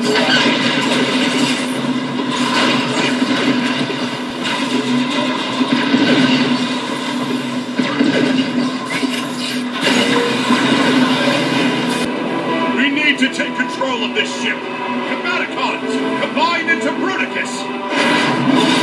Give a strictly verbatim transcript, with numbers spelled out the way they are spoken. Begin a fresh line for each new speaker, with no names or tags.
We need to take control of this ship. Combaticons, combine into Bruticus.